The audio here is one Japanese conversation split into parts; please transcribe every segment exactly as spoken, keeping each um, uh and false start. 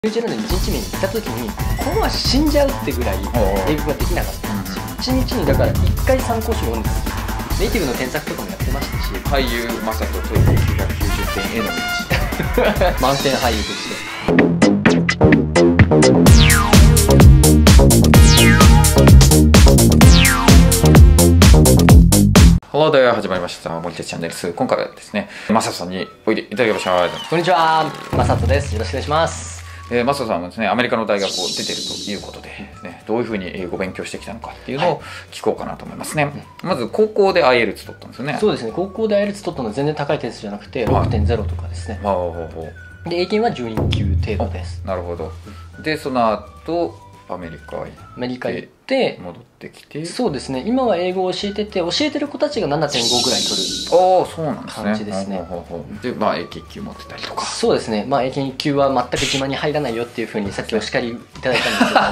ニュージーランドにいちにちめに行った時にこのまま死んじゃうってぐらい英語ができなかったんですよ。いちにちにだからいっかい参考書読んでたんですよ。ネイティブの添削とかもやってましたし、 俳優マサトトイックきゅうひゃくきゅうじゅってんへの道満点俳優として。 Hello there 始まりました森哲チャンネルス。今回はですねマサトさんにおいでいただきました。 こんにちは、マサトです。よろしくお願いします。 えー、マサトさんはですねアメリカの大学を出てるということで、ね、どういうふうに英語を勉強してきたのかっていうのを聞こうかなと思いますね、はい、まず高校で アイエルツ 取ったんですよね。 そうですね、高校で アイエルツ 取ったのは全然高い点数じゃなくて ろくてんゼロ とかですね、はい、で英検はじゅうにきゅう程度です。 なるほど。でその後アメリカ行ってアメリカ行って戻ってきて、 そうですね、今は英語を教えてて教えてる子たちが ななてんご ぐらい取るああそうなんですね感じですね。 でまあ英検いっきゅう持ってたりとか。 そうですね、まあ英検いっきゅうは全く自慢に入らないよっていうふうにさっきお叱りいただいたんですけど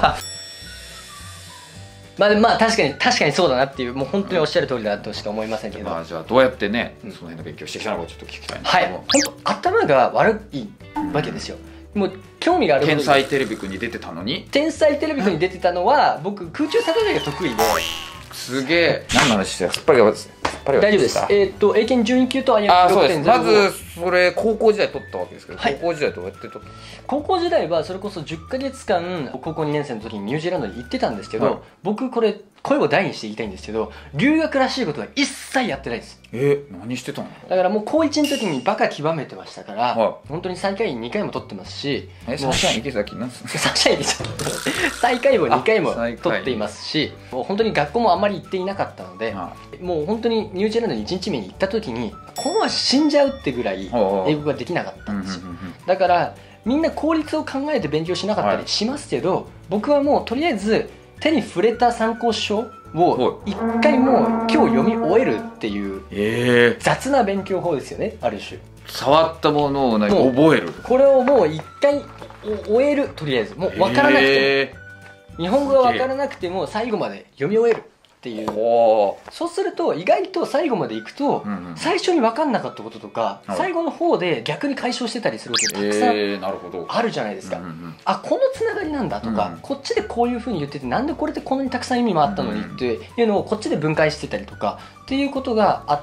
まあまあ確かに確かにそうだなっていう、もう本当におっしゃる通りだとしか思いませんけど、 まあじゃあどうやってね、うん、その辺の勉強してきたのかちょっと聞きたいんですけど、 はい、 本当頭が悪いわけですよ。もう興味があること。 天才テレビくんに出てたのに。 天才テレビくんに出てたのは僕空中作業が得意で。 すげえ。何の話してる？すっぱりは大丈夫です。えっと英検じゅうにきゅうと アイエルツろくてんゼロ。 まずそれ高校時代取ったわけですけど、はい、高校時代どうやって取った？ 高校時代はそれこそじゅっかげつかん高校にねん生の時にニュージーランドに行ってたんですけど、はい、僕これ声を大にして言いたいんですけど、留学らしいことは一切やってないです。 えー、何してたの？ だからもう高いちの時にバカ極めてましたから、はい、本当に最下位にかいも取ってますし、 えサンシャイン池崎なんすか？ サンシャインでしょ最下位もにかいも取っていますし、もう本当に学校もあんまり行っていなかったので、はい、もう本当にニュージーランドにいちにちめに行った時にこのまま死んじゃうってぐらい英語ができなかったんですよ。だからみんな効率を考えて勉強しなかったりしますけど、はい、僕はもうとりあえず手に触れた参考書を一回もう今日読み終えるっていう雑な勉強法ですよね、ある種。 触ったものを何覚える、 これをもう一回終える。とりあえずもう分からなくても、日本語が分からなくても最後まで読み終えるっていう。そうすると意外と最後までいくと、うんうん、最初に分かんなかったこととか、はい、最後の方で逆に解消してたりすることがたくさんあるじゃないですか。あ、このつながりなんだとか、うんうん、こっちでこういうふうに言っててなんでこれでこんなにたくさん意味もあったのにっていうのをこっちで分解してたりとかっていうことがあって、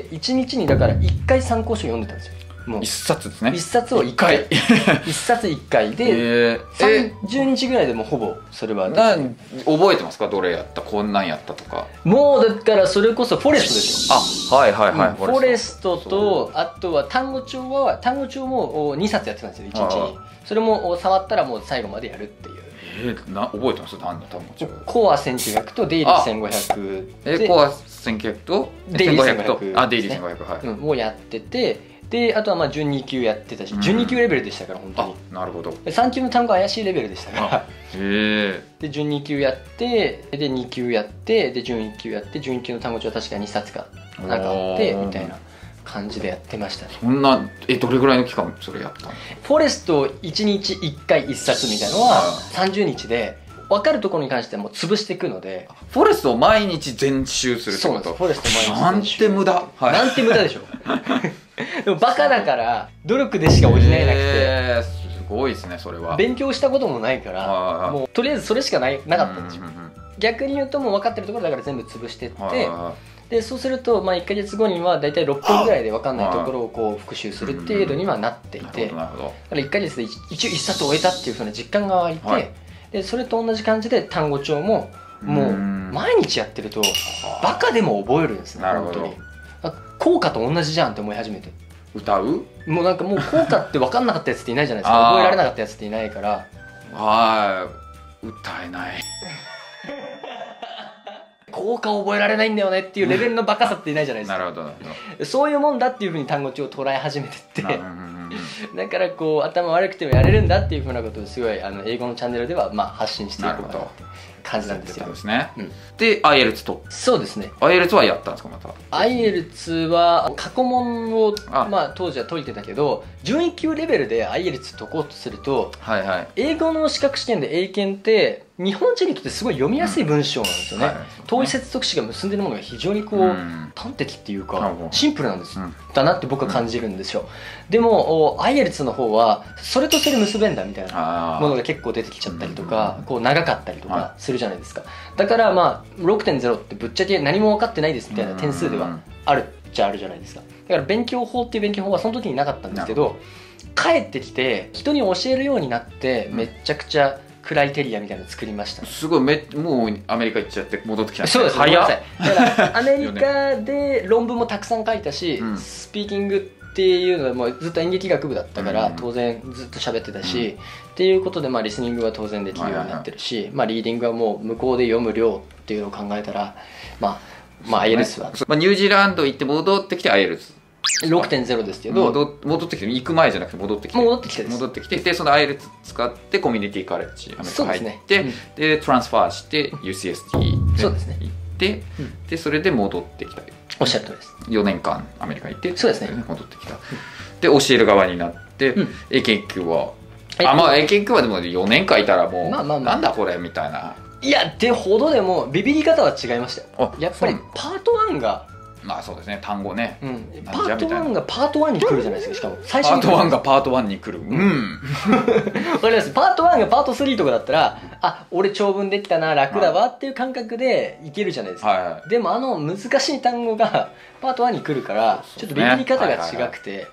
いちにちにだからいっかい参考書読んでたんですよ。もう一冊ですね。 一冊をいっかい一冊いっかいでさんじゅうにちぐらいでもほぼそれは覚えてますか？どれやったこんなんやったとか。もうだからそれこそフォレストですよ。 あ、はいはいはい、うん、 フォレストとあとは単語帳は単語帳もにさつやってたんですよ、いちにちに。それも触ったらもう最後までやるっていう。 えー、な覚えてます？単語帳コアせんきゅうひゃくとデイリーせんごひゃくえコアせんきゅうひゃくとデイリーせんごひゃくあデイリーせんごひゃくはい、 うん、もうやってて、であとはまあじゅうにきゅうやってたし、うん、じゅうにきゅうレベルでしたから本当に。 なるほど。 さんきゅうの単語怪しいレベルでしたから。 へえ。 でじゅうにきゅうやってでにきゅうやってでじゅうにきゅうやってじゅうにきゅうの単語帳は確かにさつかなんかあってみたいな感じでやってましたね。 そんなえどれぐらいの期間それやったの？ フォレストいちにちいっかいいっさつみたいなのはさんじゅうにちで分かるところに関してはもう潰していくので。 フォレストを毎日全習するってこと？ そうなんです。フォレスト毎日なんて無駄、 はい、なんて無駄でしょでもバカだから努力でしか補えなくて、 えー、すごいですねそれは。勉強したこともないからもうとりあえずそれしかないなかったんですよ。逆に言うともう分かってるところだから全部潰してってでそうするとまあいっかげつごには大体ろっぷんぐらいで分かんないところをこう復習する程度にはなっていて、だからいっかげつで一応いっさつ終えたっていうふうな実感が湧いて、はい、でそれと同じ感じで単語帳ももう毎日やってるとバカでも覚えるんですね。本当に効果と同じじゃんって思い始めて。 歌うもうなんかもう効果って分かんなかったやつっていないじゃないですか覚えられなかったやつっていないから。 はい歌えない効果を覚えられないんだよねっていうレベルのバカさっていないじゃないですか。 なるほどなるほど。 そういうもんだっていうふうに単語帳を捉え始めてってだからこう頭悪くてもやれるんだっていうふうなことをすごいあの英語のチャンネルではまあ発信していこうと考感じなんですよ。 ですね、 うん、 で アイエルツ とそうですね。 アイエルツ はやったんですかまた。 アイエルツ は過去問をまあ、当時は解いてたけど、準いち級レベルで アイエルツ 解こうとすると、はいはい、英語の資格試験で英検って日本人にとってすごい読みやすい文章なんですよね。統一接続詞が結んでるものが非常にこう、うん、端的っていうかシンプルなんです、うん、だなって僕は感じるんですよ、うん、でも アイエルツ の方はそれとそれ結べんだみたいなものが結構出てきちゃったりとか、こう長かったりとかするじゃないですか。だからまあ ろくてんゼロ ってぶっちゃけ何も分かってないですみたいな点数ではあるっちゃあるじゃないですか。だから勉強法っていう勉強法はその時になかったんですけど、帰ってきて人に教えるようになってめちゃくちゃクライテリアみたいなの作りました、ね、 すごいめもうアメリカ行っちゃって戻ってきたんです。 そうです、早っ。だからアメリカで論文もたくさん書いたし、うん、スピーキングっていうのはもうずっと演劇学部だったから、うん、当然ずっと喋ってたし、うん、っていうことでまあリスニングは当然できるようになってるし、はいはいはい、まあ、リーディングはもう向こうで読む量っていうのを考えたら、まあ、まあ アイエルツ は、 まあ、ニュージーランド行って戻ってきて アイエルツろくてんゼロ ですけど、 戻戻ってきて行く前じゃなくて戻ってきて戻ってきてです戻ってきてでその アイエルツ 使ってコミュニティカレッジアメリカ入って、ね、うん、でトランスファーして ユーシーエスティーそうですね行って、うん、でそれで戻ってきた。 おっしゃるとおりです。 よねんかんアメリカ行ってそうですね戻ってきた、うん、で教える側になって、うん、英検いっ級はあまあ英検いっ級はでもよねんかんいたらもう、まあまあまあ、なんだこれみたいな。 いやってほどでもビビり方は違いましたよ。やっぱりパートワンがまあそうですね、単語ね、うん、 パートワンがパートワンに来るじゃないですか。しかも最初にパートワンがパートワンに来る。うんわかります。パートワンがパートスリーとかだったら、あ、俺長文できたな、楽だわっていう感覚でいけるじゃないですか、はいはい、でもあの難しい単語がパートワンに来るからちょっとビビり方が違くて、はいはいはい、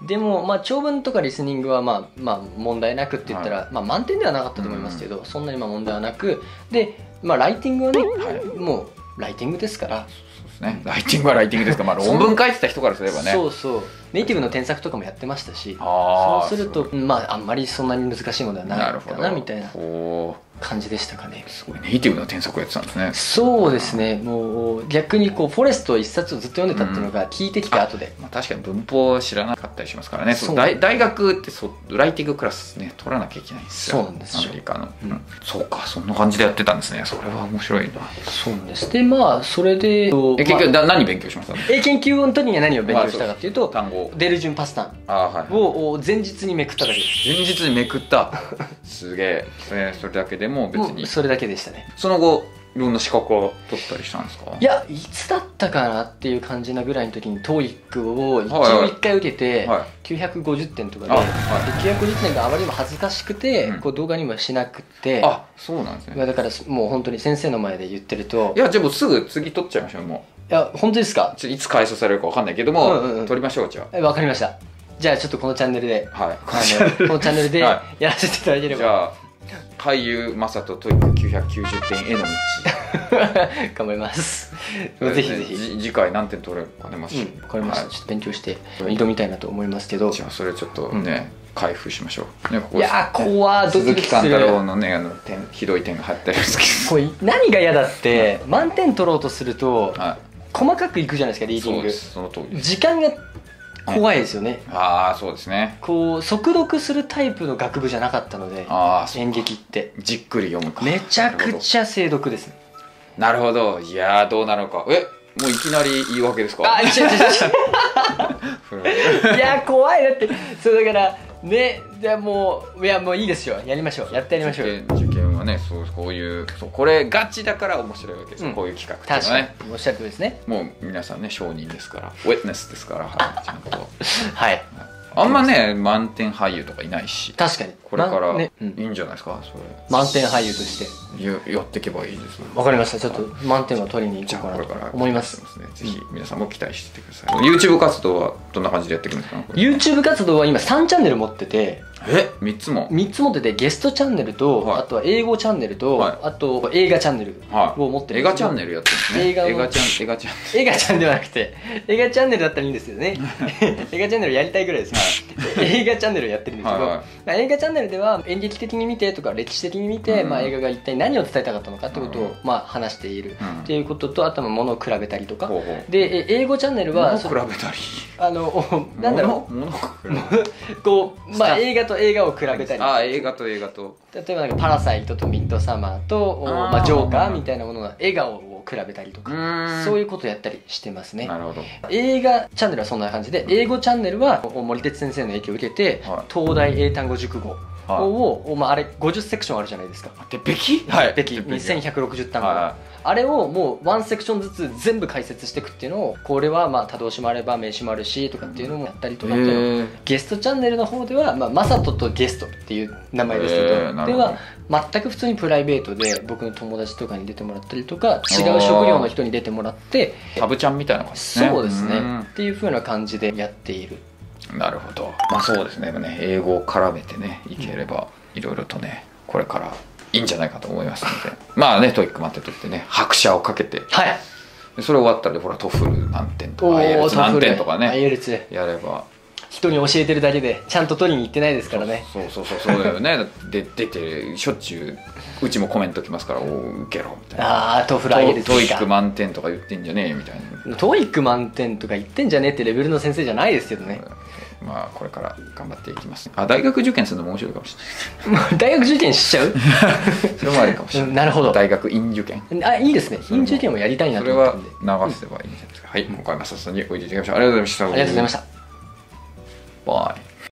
でもまあ長文とかリスニングはまあまあ問題なくって言ったら、はい、まあ満点ではなかったと思いますけど、うん、そんなにまあ問題はなくで、まあライティングはね、はい、もうライティングですからね、ライティングはライティングですか、まあ、論文書いてた人からすればね。 そうそう、ネイティブの添削とかもやってましたし、そうするとまああんまりそんなに難しいものではないかなみたいな感じでしたかね。 すごいネイティブの添削をやってたんですね。 そうですね、もう逆にこうフォレスト一冊をずっと読んでたっていうのが聞いてきた後で、 うん、まあ、確かに文法知らなかったりしますからね。そう大大学ってそライティングクラスね取らなきゃいけないんですよ。 そうなんですよ、 アメリカの、うん、そうか、そんな感じでやってたんですね。それは面白いな。 そうなんです。でまあそれでえ結局、まあ、何勉強しました？ 英検級の時には何を勉強したかっていうと、 単語デルジュンパスタンを前日にめくっただけです。 前日にめくったすげえ、えー、それだけでも別にそれだけでしたね。 その後いろんな資格を取ったりしたんですか？ いや、いつだったかなっていう感じなぐらいの時に トーイック を一応いっかい受けてきゅうひゃくごじゅってんとかで、はい、できゅうひゃくごじゅってんがあまりにも恥ずかしくて、うん、こう動画にもしなくて。 あ、そうなんですね。 だからもう本当に先生の前で言ってると、 いやじゃあもうすぐ次取っちゃいましょう。もういや本当ですか？ いつ開催されるか分かんないけども、うんうんうん、取りましょう。じゃあ分かりました。じゃあちょっとこのチャンネルで、はい、このチャンネルでやらせていただければ、 はい、じゃあ俳優マサトトイックきゅうひゃくきゅうじゅってんへの道頑張ります。ぜひぜひ次回何点取れるかね。まし、 うん、分かりました、はい、ちょっと勉強して挑みたいなと思いますけど、 じゃあそれちょっとね、うん、開封しましょう、ね、ここいやー怖い。 鈴木貫太郎のねあの点ひどい点が入ってるんですけど、 これ何が嫌だって、はい、満点取ろうとすると、はい、細かくいくじゃないですかリーディング。 その通りです。 時間が怖いですよね、 ね、ああそうですね。 こう速読するタイプの学部じゃなかったので、あ演劇ってじっくり読むか。 めちゃくちゃ精読ですね。 なるほど。いやーどうなのか。えもういきなり言い訳ですか？ あ、違う違う違ういや怖い。だってそうだからね。じゃあもういやもういいですよ、やりましょう、やってやりましょう。 受験、受験はね、そうこういうそうこれガチだから面白いわけですよ、うん、こういう企画っていうのはね。 確かにおっしゃるとですね。 もう皆さんね証人ですから、ウェットネスですから、はい、ちゃんとはい。 あんまね満点俳優とかいないし、 確かにこれからいいんじゃないですか、それ満点俳優としてやっていけばいいですね。 わかりました。ちょっと満点は取りに行こうかなと思います。 ぜひ皆さんも期待しててください。 YouTube 活動はどんな感じでやっていくんですか？ YouTube 活動は今さんチャンネル持ってて、 えみっつもみっつ持ってて、ゲストチャンネルと、はい、あとは英語チャンネルと、はい、あと映画チャンネルを持ってるんです。 映画チャンネルやってるんですね。映画チャンネル、映画チャンネル、 映画チャンネルではなくて映画チャンネルだったらいいんですよね映画チャンネルやりたいぐらいです、はい、映画チャンネルをやってるんですけど、はいはい、映画チャンネルでは演劇的に見てとか歴史的に見て、うん、まあ、映画が一体何を伝えたかったのかってことを、うん、まあ、話している、うん、っていうことと、あとは物を比べたりとか、うん、で英語チャンネルは物を比べたりあのなんだろうこう、まあ、映画と映画を比べたり、 ああ映画と映画と例えばなんかパラサイトとミッドサマーとあーまあ、ジョーカーみたいなものの笑顔を比べたりとか、 うーんそういうことやったりしてますね。 なるほど。 映画チャンネルはそんな感じで、英語チャンネルは森哲先生の影響を受けて、 はい東大英単語熟語はいを、まあ、あれごじゅっセクションあるじゃないですか。 鉄壁はいべきせんひゃくろくじゅう単語、 はあれをもうワンセクションずつ全部解説していくっていうのを、これはまあ多動詞もあれば名詞もあるしとかっていうのもやったりとかっていうのを、ゲストチャンネルの方では、まあ、マサトとゲストっていう名前ですけど、 へーなるほどでは全く普通にプライベートで僕の友達とかに出てもらったりとか、違う職業の人に出てもらって、 サブちゃんみたいな感じですね。 そうですねんっていう風な感じでやっている。 なるほど。まあそうですね。やっぱね英語を絡めてねいければいろいろとねこれからいいんじゃないかと思いますので、まあねトイック満点取ってね拍車をかけて、 はい、 でそれ終わったらほらトフル何点とおか アイエルツ 何点とかアイねエルツやれば。 人に教えてるだけでちゃんと取りに行ってないですからね。 そうそうそうそうだよね。で出てしょっちゅううちもコメントきますから、おお受けろみたいな。 ああトフル アイエルツトイック満点とか言ってんじゃねえみたいな。 トイック満点とか言ってんじゃねえってレベルの先生じゃないですけどね。 まあこれから頑張っていきます。あ大学受験するのも面白いかもしれない。 もう大学受験しちゃうそれもありかもしれない。 うんなるほど。 大学院受験。 あいいですね。院受験もやりたいなそれはと思ったんで。 流せばいいんじゃないですか。はい、今回も早速においでいただきましょう。ありがとうございました。 ありがとうございました。 バイ。